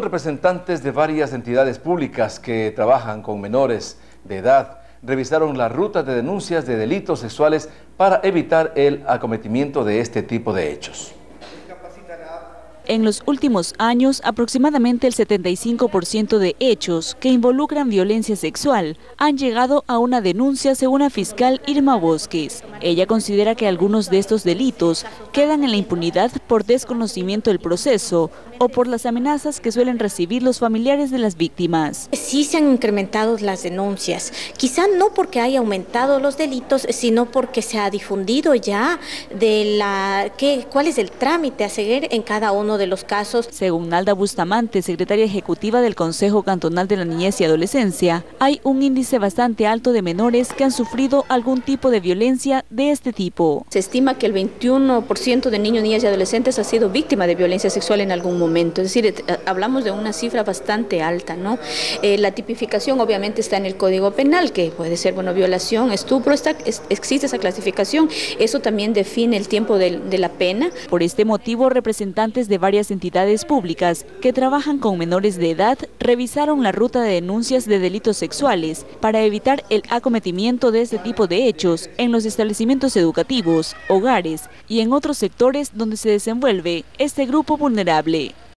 Representantes de varias entidades públicas que trabajan con menores de edad revisaron la ruta de denuncias de delitos sexuales para evitar el acometimiento de este tipo de hechos. En los últimos años, aproximadamente el 75% de hechos que involucran violencia sexual han llegado a una denuncia, según la fiscal Irma Bosques. Ella considera que algunos de estos delitos quedan en la impunidad por desconocimiento del proceso o por las amenazas que suelen recibir los familiares de las víctimas. Sí se han incrementado las denuncias, quizá no porque haya aumentado los delitos, sino porque se ha difundido ya cuál es el trámite a seguir en cada uno de los casos. Según Nalda Bustamante, secretaria ejecutiva del Consejo Cantonal de la Niñez y Adolescencia, hay un índice bastante alto de menores que han sufrido algún tipo de violencia de este tipo. Se estima que el 21% de niños, niñas y adolescentes ha sido víctima de violencia sexual en algún momento. Es decir, hablamos de una cifra bastante alta, ¿no? La tipificación obviamente está en el Código Penal, que puede ser, violación, estupro, existe esa clasificación. Eso también define el tiempo de la pena. Por este motivo, representantes de varias entidades públicas que trabajan con menores de edad revisaron la ruta de denuncias de delitos sexuales para evitar el acometimiento de este tipo de hechos en los establecimientos educativos, hogares y en otros sectores donde se desenvuelve este grupo vulnerable.